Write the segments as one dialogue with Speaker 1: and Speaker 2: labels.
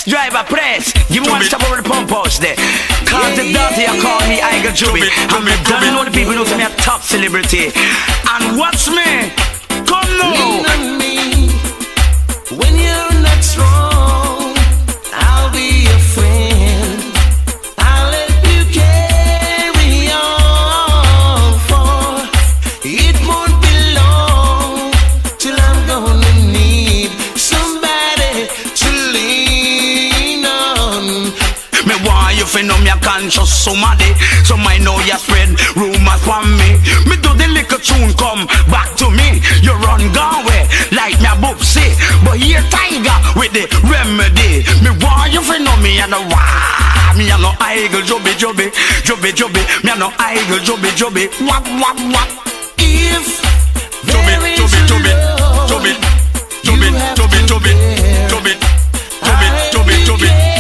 Speaker 1: Yes, driver, press. Give me one step over the pump house there. Cause the dirty, I call me I got Jubee. And me don't know the people know me a top celebrity. And watch me. Come now.
Speaker 2: Lean on me when you're not strong. I'll be your friend. I'll let you carry on. For it won't be long till I'm gonna need somebody to lean on.
Speaker 1: Me want you to know me a conscious somebody, so I know you spread rumors from me. Me do the little tune come back to me. You run gone way like me a boopsy, but here tiger with the remedy. Me want you to know me and wah. Me a no eagle Jubee Jubee Jubee Jubee. Me a no eagle Jubee Jubee. Wap wap wap.
Speaker 2: If
Speaker 1: Jubee Jubee Jubee Jubee Jubee Jubee Jubee Jubee Jubee Jubee Jubee.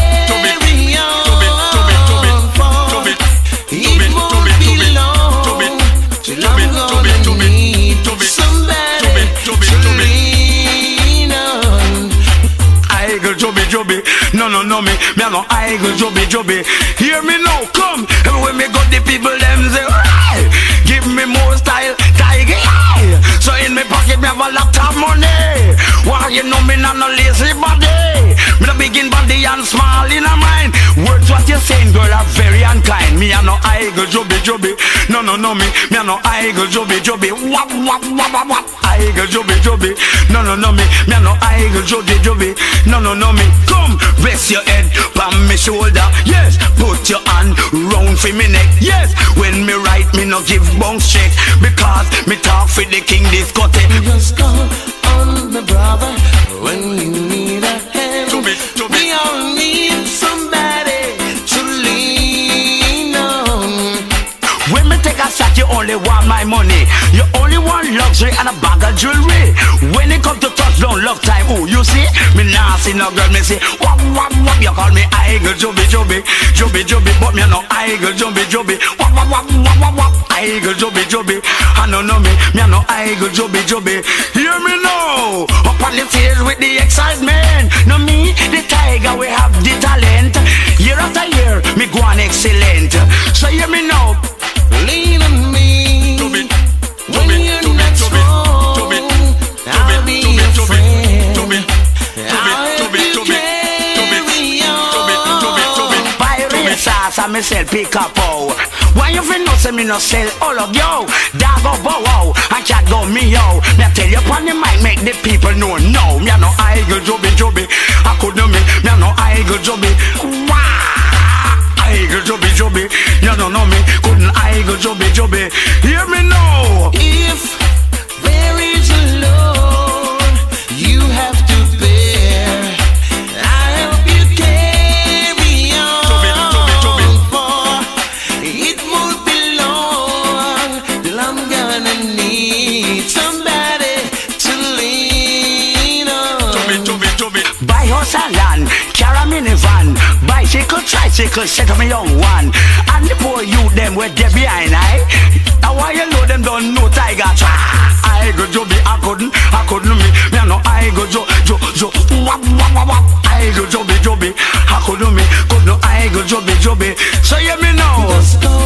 Speaker 1: Jubee Jubee, no me a no eagle Jubee Jubee. Hear me now, come. When me got the people them say, hey, give me more style, tiger. So in me pocket me have a lot of money. Why you know me not no lazy body? Me no big in body and small in a mind. Words what you saying, girl, are very unkind. Me a no eagle Jubee Jubee, no me a no eagle Jubee Jubee. Wap wap wap wap wap. Eagle Jubee Jubee, no me a no eagle Jubee Jubee, no me. Come, rest your head on my shoulder. Yes, put your hand round for me neck. Yes, when me write me no give bounce check, because me talk for the king discotheque.
Speaker 2: Just call on the brother when you need a hand. We all need somebody to lean on.
Speaker 1: When me take a shot, you only want my money. You only want luxury and a bag of jewelry. When it come to touchdown, love time, oh, you see? Me nah see no girl, me say, wap, wap, wap. You call me eagle Jubee Jubee Jubee Jubee, but me no eagle Jubee Jubee. Wap, wap, wap, wap, wap, wap. Eagle Jubee Jubee. I don't know me a no eagle Jubee Jubee. Hear me now, up on the stage with the excitement. No me, the tiger, we have the talent. Year after year, me go on excellent. So hear me now.
Speaker 2: Lean on me
Speaker 1: Jubee,
Speaker 2: when you're not strong. I'll be your friend. I'll help you carry on.
Speaker 1: Pirate sauce and me sell pick up oh. Why you feel no say me no sell all of yo? Dog go bow wow and cat go me yo. Me tell you upon the mic make the people know no. Me a no eagle Jubee Jubee. I could know me a no eagle Jubee. Wow, eagle Jubee Jubee. You don't know me, couldn't eagle Jubee Jubee. Hear me now.
Speaker 2: If there is a load you have to bear, I'll help you carry on. For it won't be long till I'm gonna need somebody to lean on.
Speaker 1: Buy house and land, carry a minivan, bicycle, tricycle, set up a young one. And the poor youth them where they behind I. And why you know them don't know tiger? I go Jubee, I couldn't me a no I go wap wap wap wap. I go Jubee Jubee, I couldn't me, could no I go Jubee Jubee. So hear me now.
Speaker 2: Just go